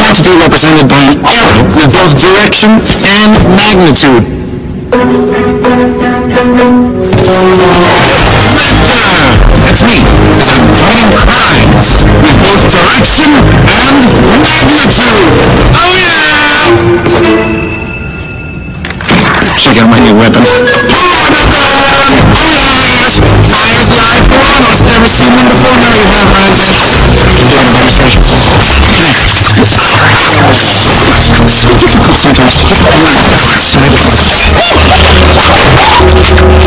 quantity represented by an arrow with both direction and magnitude. That's me, because I'm fighting crimes with both direction and magnitude. Oh yeah! Check out my new weapon. Oh yes! Highest live for almost never seen one before. Now you have right there. So difficult sometimes to get the outside.